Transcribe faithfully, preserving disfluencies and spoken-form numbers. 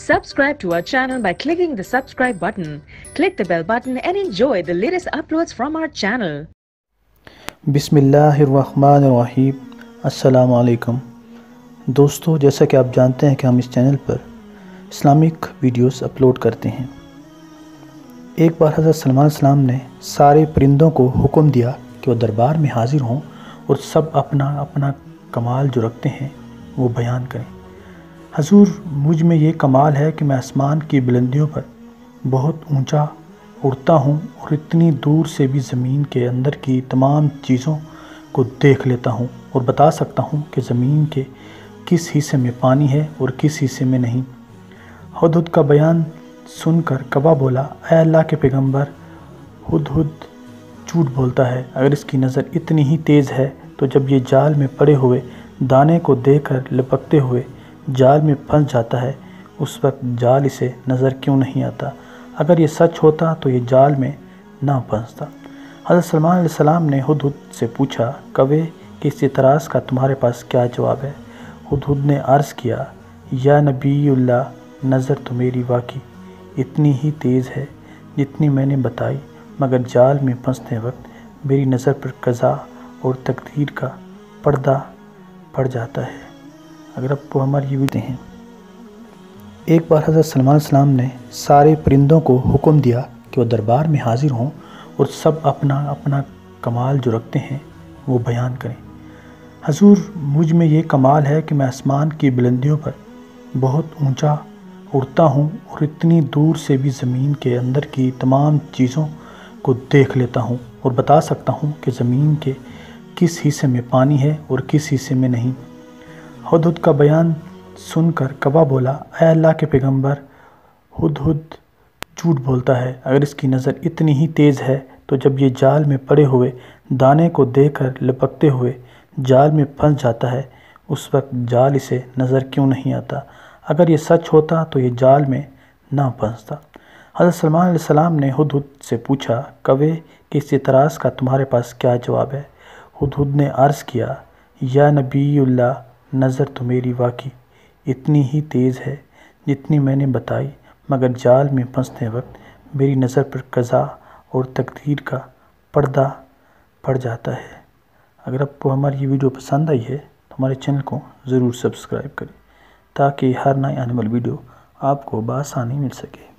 Subscribe to our channel by clicking the subscribe button. Click the bell button and enjoy the latest uploads from our channel. बिस्मिल्लाहिर्रहमानिर्रहीम। अस्सलामु अलैकुम दोस्तों, जैसा कि आप जानते हैं कि हम इस चैनल पर इस्लामिक वीडियोस अपलोड करते हैं। एक बार हज़रत सलमान अलैहिस्सलाम ने सारे परिंदों को हुक्म दिया कि वो दरबार में हाजिर हों और सब अपना अपना कमाल जो रखते हैं वो बयान करें। हजूर, मुझ में ये कमाल है कि मैं आसमान की बुलंदियों पर बहुत ऊंचा उड़ता हूँ और इतनी दूर से भी ज़मीन के अंदर की तमाम चीज़ों को देख लेता हूँ और बता सकता हूँ कि ज़मीन के किस हिस्से में पानी है और किस हिस्से में नहीं। हुदहुद का बयान सुनकर कौवा बोला, ऐ अल्लाह के पैगंबर, हुदहुद झूठ बोलता है। अगर इसकी नज़र इतनी ही तेज़ है तो जब ये जाल में पड़े हुए दाने को देखकर लपकते हुए जाल में फंस जाता है, उस वक्त जाल इसे नज़र क्यों नहीं आता? अगर ये सच होता तो ये जाल में ना फंसता। हज़रत सलमान अलैहिस्सलाम ने हुदहुद से पूछा, कौवे कि इस इतराज़ का तुम्हारे पास क्या जवाब है? हुदहुद ने अर्ज़ किया, या नबीउल्लाह, नज़र तो मेरी वाकई इतनी ही तेज़ है जितनी मैंने बताई, मगर जाल में फंसते वक्त मेरी नज़र पर क़ज़ा और तकदीर का पर्दा पड़ जाता है। अगर आपको हमारी ये वीडियो हैं। एक बार हज़रत सलमान अलैहिस्सलाम ने सारे परिंदों को हुक्म दिया कि वो दरबार में हाजिर हों और सब अपना अपना कमाल जो रखते हैं वो बयान करें। हजूर, मुझ में ये कमाल है कि मैं आसमान की बुलंदियों पर बहुत ऊंचा उड़ता हूँ और इतनी दूर से भी ज़मीन के अंदर की तमाम चीज़ों को देख लेता हूँ और बता सकता हूँ कि ज़मीन के किस हिस्से में पानी है और किस हिस्से में नहीं। हुदहुद का बयान सुनकर कौवा बोला, ऐ अल्लाह के पैगंबर, हुदहुद झूठ बोलता है। अगर इसकी नज़र इतनी ही तेज़ है तो जब ये जाल में पड़े हुए दाने को देखकर लपकते हुए जाल में फंस जाता है, उस वक्त जाल इसे नज़र क्यों नहीं आता? अगर ये सच होता तो ये जाल में ना फंसता। हज़रत सलमान अलैहिस्सलाम ने हुदहुद से पूछा, कौवे कि इस इतराज़ का तुम्हारे पास क्या जवाब है? हुदहुद ने अर्ज़ किया, या नबीउल्लाह, नज़र तो मेरी वाकई इतनी ही तेज़ है जितनी मैंने बताई, मगर जाल में फंसते वक्त मेरी नज़र पर क़ज़ा और तकदीर का पर्दा पड़ जाता है। अगर आपको हमारी ये वीडियो पसंद आई है तो हमारे चैनल को ज़रूर सब्सक्राइब करें ताकि हर नई आने वाली वीडियो आपको बआसानी मिल सके।